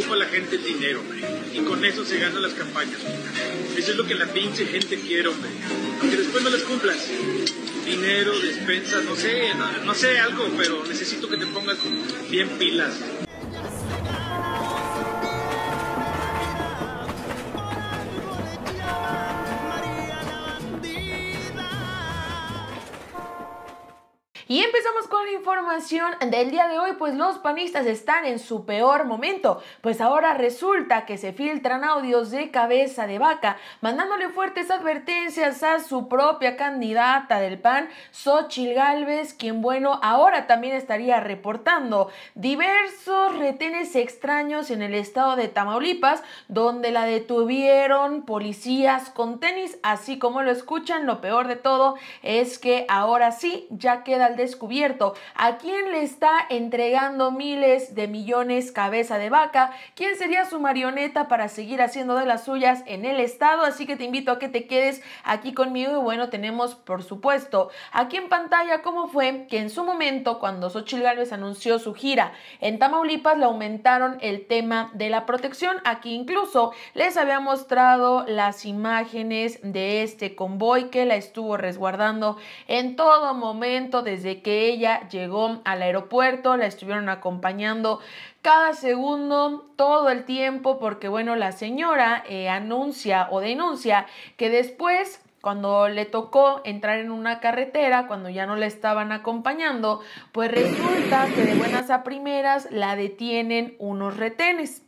a la gente el dinero, hombre. Y con eso se ganan las campañas. Eso es lo que la pinche gente quiere, hombre. Aunque después no les cumplas. Dinero, despensa, no sé algo, pero necesito que te pongas bien pilas. Y empezamos con la información del día de hoy, pues los panistas están en su peor momento, pues ahora resulta que se filtran audios de Cabeza de Vaca, mandándole fuertes advertencias a su propia candidata del PAN, Xóchitl Gálvez, quien bueno, ahora también estaría reportando diversos retenes extraños en el estado de Tamaulipas, donde la detuvieron policías con tenis, así como lo escuchan. Lo peor de todo es que ahora sí, ya queda al descubierto a quién le está entregando miles de millones Cabeza de Vaca, quién sería su marioneta para seguir haciendo de las suyas en el estado. Así que te invito a que te quedes aquí conmigo. Y bueno, tenemos por supuesto aquí en pantalla cómo fue que en su momento, cuando Xóchitl Gálvez anunció su gira en Tamaulipas, le aumentaron el tema de la protección. Aquí incluso les había mostrado las imágenes de este convoy que la estuvo resguardando en todo momento. Desde que ella llegó al aeropuerto, la estuvieron acompañando cada segundo, todo el tiempo, porque bueno, la señora anuncia o denuncia que después, cuando le tocó entrar en una carretera, cuando ya no la estaban acompañando, pues resulta que de buenas a primeras la detienen unos retenes.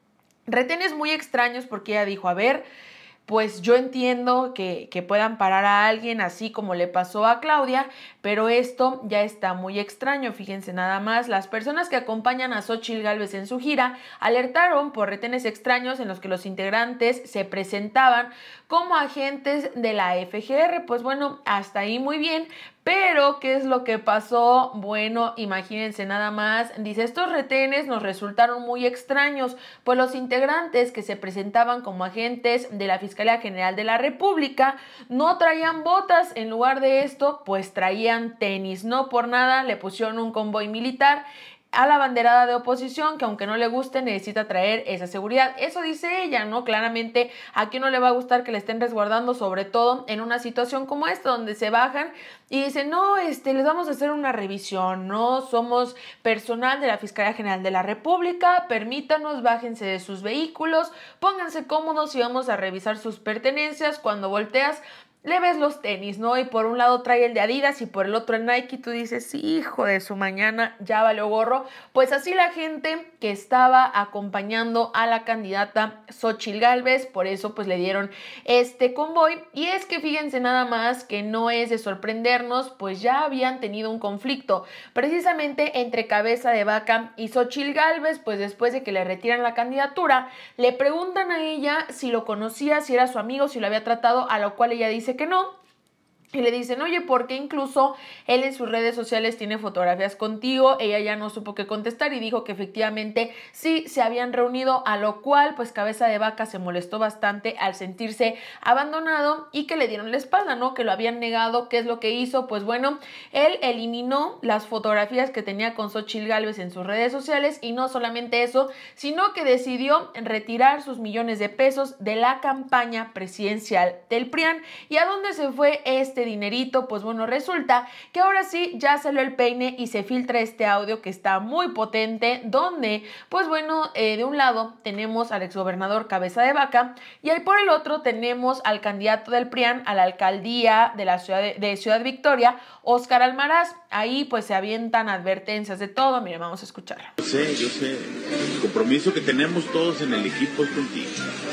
Retenes muy extraños, porque ella dijo, a ver, pues yo entiendo que puedan parar a alguien así como le pasó a Claudia, pero esto ya está muy extraño. Fíjense nada más, las personas que acompañan a Xóchitl Gálvez en su gira alertaron por retenes extraños en los que los integrantes se presentaban como agentes de la FGR. Pues bueno, hasta ahí muy bien. Pero, ¿qué es lo que pasó? Bueno, imagínense nada más. Dice, estos retenes nos resultaron muy extraños, pues los integrantes que se presentaban como agentes de la Fiscalía General de la República no traían botas. En lugar de esto, pues traían tenis. No por nada le pusieron un convoy militar a la banderada de oposición, que aunque no le guste, necesita traer esa seguridad. Eso dice ella, ¿no? Claramente, ¿a quién no le va a gustar que le estén resguardando? Sobre todo en una situación como esta, donde se bajan y dicen, no, les vamos a hacer una revisión, no somos personal de la Fiscalía General de la República, permítanos, bájense de sus vehículos, pónganse cómodos y vamos a revisar sus pertenencias. Cuando volteas, le ves los tenis, ¿no? Y por un lado trae el de Adidas y por el otro el Nike. Tú dices, hijo de su mañana, ya valió gorro. Pues así la gente que estaba acompañando a la candidata Xóchitl Gálvez, por eso pues le dieron este convoy. Y es que fíjense nada más que no es de sorprendernos, pues ya habían tenido un conflicto precisamente entre Cabeza de Vaca y Xóchitl Gálvez, pues después de que le retiran la candidatura, le preguntan a ella si lo conocía, si era su amigo, si lo había tratado, a lo cual ella dice que no. Y le dicen, oye, ¿por qué incluso él en sus redes sociales tiene fotografías contigo? Ella ya no supo qué contestar y dijo que efectivamente sí se habían reunido, a lo cual pues Cabeza de Vaca se molestó bastante al sentirse abandonado y que le dieron la espalda, ¿no? Que lo habían negado. ¿Qué es lo que hizo? Pues bueno, él eliminó las fotografías que tenía con Xóchitl Gálvez en sus redes sociales, y no solamente eso, sino que decidió retirar sus millones de pesos de la campaña presidencial del PRIAN. ¿Y a dónde se fue este dinerito? Pues bueno, resulta que ahora sí ya salió el peine y se filtra este audio que está muy potente, donde pues bueno, de un lado tenemos al exgobernador Cabeza de Vaca y ahí por el otro tenemos al candidato del PRIAN a la alcaldía de la Ciudad Victoria, Óscar Almaraz. Ahí pues se avientan advertencias de todo. Miren, vamos a escucharlo. Yo sé, el compromiso que tenemos todos en el equipo es contigo.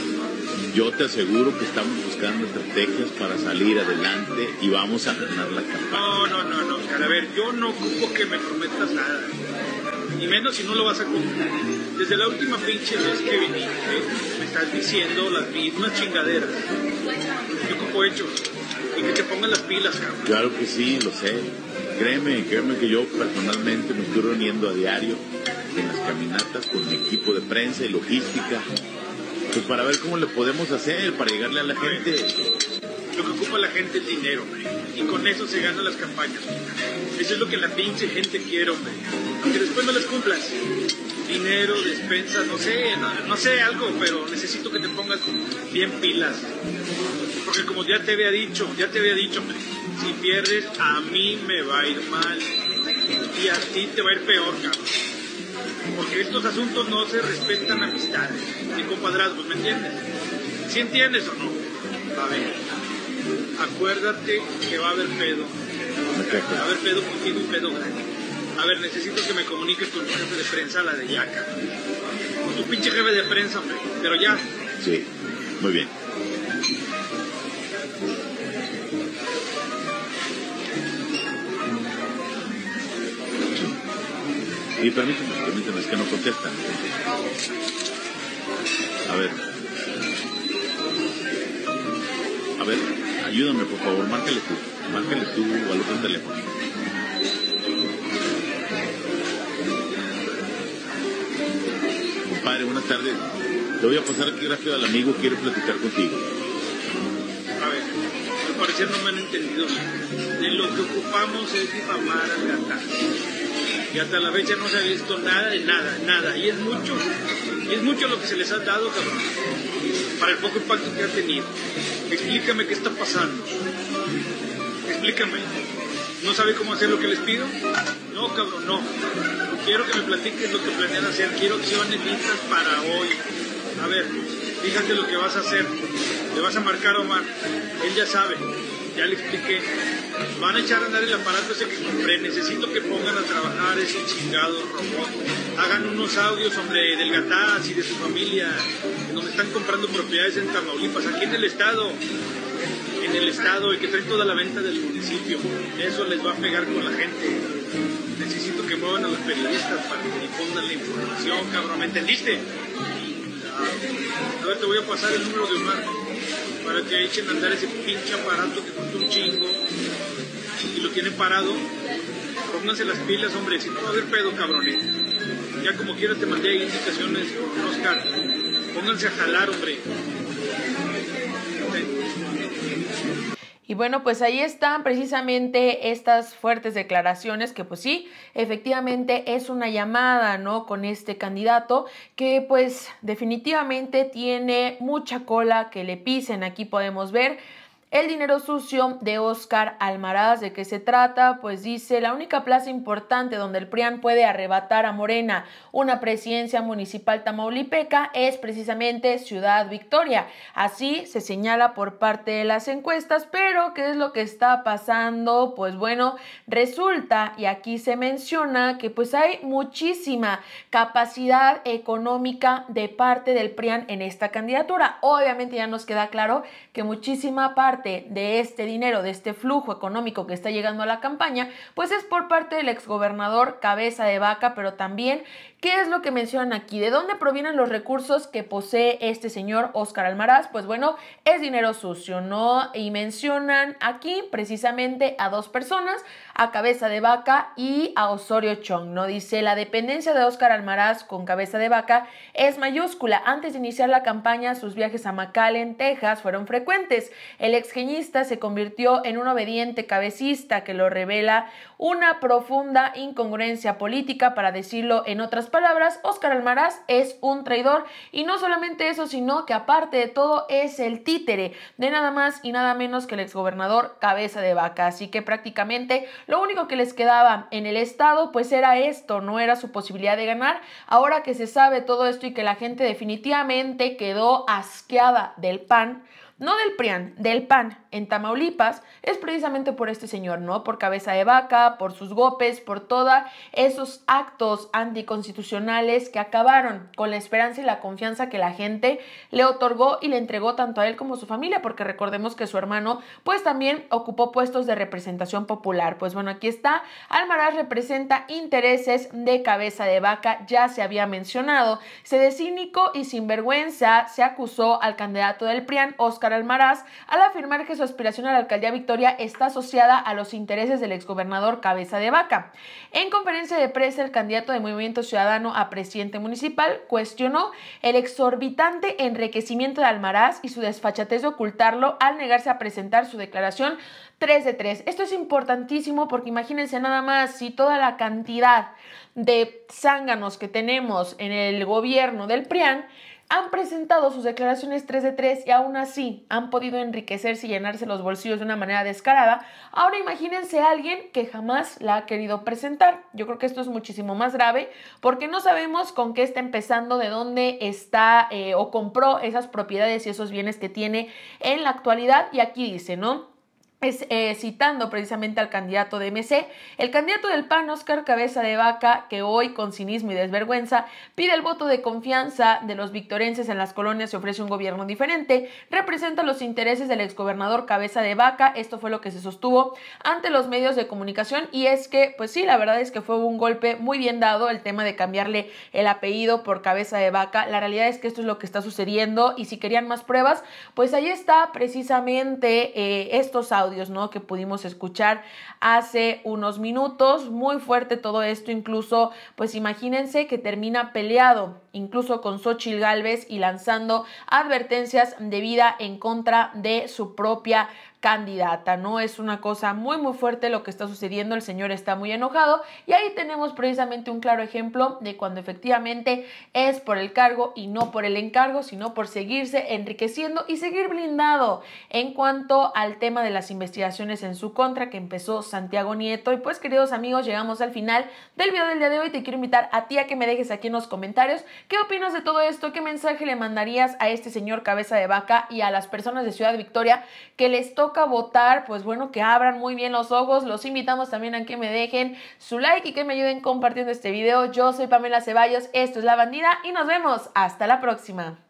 Yo te aseguro que estamos buscando estrategias para salir adelante y vamos a ganar la campaña. No, Oscar, a ver, yo no ocupo que me prometas nada, y menos si no lo vas a cumplir. Desde la última pinche vez que viniste, me estás diciendo las mismas chingaderas. Yo ocupo hechos, y que te pongan las pilas, cabrón. Claro que sí, lo sé. Créeme que yo personalmente me estoy reuniendo a diario en las caminatas con mi equipo de prensa y logística, pues para ver cómo le podemos hacer para llegarle a la gente. Lo que ocupa la gente es dinero, hombre. Y con eso se ganan las campañas. Eso es lo que la pinche gente quiere, hombre. Aunque después no les cumplas. Dinero, despensa, no sé algo, pero necesito que te pongas bien pilas. Porque como ya te había dicho, hombre, si pierdes, a mí me va a ir mal. Y a ti te va a ir peor, cabrón. Porque estos asuntos no se respetan amistades ni compadrazgos, ¿me entiendes? ¿Sí entiendes o no? A ver, acuérdate que va a haber pedo. Va a haber pedo contigo y pedo grande. A ver, necesito que me comuniques con tu jefe de prensa, la de Yaca. Con tu pinche jefe de prensa, hombre. Pero ya. Sí, muy bien. Y permíteme, es que no contestan. A ver, ayúdame por favor, márcale tú al otro teléfono. Compadre, buenas tardes. Te voy a pasar aquí rápido al amigo, quiere platicar contigo. A ver, al parecer no me han entendido. De lo que ocupamos es difamar al Gatá. Y hasta la fecha no se ha visto nada de nada. Y es mucho lo que se les ha dado, cabrón, para el poco impacto que ha tenido. Explícame qué está pasando. Explícame. ¿No sabe cómo hacer lo que les pido? No, cabrón, no. Quiero que me platiques lo que planean hacer. Quiero acciones listas para hoy. A ver, fíjate lo que vas a hacer. Le vas a marcar a Omar. Él ya sabe. Ya le expliqué. Van a echar a andar el aparato ese que compré. Necesito que pongan a trabajar esos chingados robots. Hagan unos audios, hombre, del Gatás y de su familia, donde están comprando propiedades en Tamaulipas, aquí en el estado, y que traen toda la venta del municipio. Eso les va a pegar con la gente. Necesito que muevan a los periodistas para que difundan la información, cabrón. ¿Me entendiste? A ver, te voy a pasar el número de Omar para que echen a andar ese pinche aparato que cuesta un chingo y lo tienen parado. Pónganse las pilas, hombre, si no va a haber pedo, cabrones. Ya como quieras te mandé ahí indicaciones con Oscar. Pónganse a jalar, hombre. Y bueno, pues ahí están precisamente estas fuertes declaraciones que pues sí, efectivamente es una llamada, ¿no? Con este candidato que pues definitivamente tiene mucha cola que le pisen. Aquí podemos ver el dinero sucio de Óscar Almaraz. ¿De qué se trata? Pues dice, la única plaza importante donde el PRIAN puede arrebatar a Morena una presidencia municipal tamaulipeca es precisamente Ciudad Victoria. Así se señala por parte de las encuestas, pero ¿qué es lo que está pasando? Pues bueno, resulta, y aquí se menciona que pues hay muchísima capacidad económica de parte del PRIAN en esta candidatura. Obviamente ya nos queda claro que muchísima parte de este dinero, de este flujo económico que está llegando a la campaña, pues es por parte del exgobernador Cabeza de Vaca, pero también, ¿qué es lo que mencionan aquí? ¿De dónde provienen los recursos que posee este señor Óscar Almaraz? Pues bueno, es dinero sucio, ¿no? Y mencionan aquí precisamente a dos personas, a Cabeza de Vaca y a Osorio Chong, ¿no? Dice, la dependencia de Óscar Almaraz con Cabeza de Vaca es mayúscula. Antes de iniciar la campaña, sus viajes a McAllen, Texas, fueron frecuentes. El exgenista se convirtió en un obediente cabecista, que lo revela una profunda incongruencia política. Para decirlo en otras palabras, Óscar Almaraz es un traidor, y no solamente eso, sino que aparte de todo es el títere de nada más y nada menos que el exgobernador Cabeza de Vaca. Así que prácticamente lo único que les quedaba en el estado pues era esto, no era su posibilidad de ganar. Ahora que se sabe todo esto y que la gente definitivamente quedó asqueada del PAN, no del PRIAN, del PAN en Tamaulipas, es precisamente por este señor, ¿no? Por Cabeza de Vaca, por sus golpes, por todos esos actos anticonstitucionales que acabaron con la esperanza y la confianza que la gente le otorgó y le entregó tanto a él como a su familia, porque recordemos que su hermano pues también ocupó puestos de representación popular. Pues bueno, aquí está, Almaraz representa intereses de Cabeza de Vaca, ya se había mencionado. De cínico y sinvergüenza se acusó al candidato del PRIAN, Óscar Óscar Almaraz al afirmar que su aspiración a la alcaldía Victoria está asociada a los intereses del exgobernador Cabeza de Vaca. En conferencia de prensa, el candidato de Movimiento Ciudadano a presidente municipal cuestionó el exorbitante enriquecimiento de Almaraz y su desfachatez de ocultarlo al negarse a presentar su declaración 3 de 3. Esto es importantísimo porque imagínense nada más si toda la cantidad de zánganos que tenemos en el gobierno del PRIAN han presentado sus declaraciones 3 de 3 y aún así han podido enriquecerse y llenarse los bolsillos de una manera descarada. Ahora imagínense a alguien que jamás la ha querido presentar. Yo creo que esto es muchísimo más grave porque no sabemos con qué está empezando, de dónde está o compró esas propiedades y esos bienes que tiene en la actualidad. Y aquí dice, ¿no? Citando precisamente al candidato de MC, el candidato del PAN, Óscar Cabeza de Vaca, que hoy con cinismo y desvergüenza pide el voto de confianza de los victorenses en las colonias y ofrece un gobierno diferente, representa los intereses del exgobernador Cabeza de Vaca. Esto fue lo que se sostuvo ante los medios de comunicación y es que, pues sí, la verdad es que fue un golpe muy bien dado el tema de cambiarle el apellido por Cabeza de Vaca. La realidad es que esto es lo que está sucediendo y si querían más pruebas, pues ahí está precisamente estos audios, ¿no?, que pudimos escuchar hace unos minutos. Muy fuerte todo esto, incluso pues imagínense que termina peleado incluso con Xóchitl Gálvez y lanzando advertencias de vida en contra de su propia candidata, ¿no? Es una cosa muy fuerte lo que está sucediendo. El señor está muy enojado y ahí tenemos precisamente un claro ejemplo de cuando efectivamente es por el cargo y no por el encargo, sino por seguirse enriqueciendo y seguir blindado en cuanto al tema de las investigaciones en su contra que empezó Santiago Nieto. Y pues, queridos amigos, llegamos al final del video del día de hoy. Te quiero invitar a ti a que me dejes aquí en los comentarios qué opinas de todo esto, qué mensaje le mandarías a este señor Cabeza de Vaca y a las personas de Ciudad Victoria que les toca votar. Pues bueno, que abran muy bien los ojos. Los invitamos también a que me dejen su like y que me ayuden compartiendo este video. Yo soy Pamela Ceballos, esto es La Bandida y nos vemos hasta la próxima.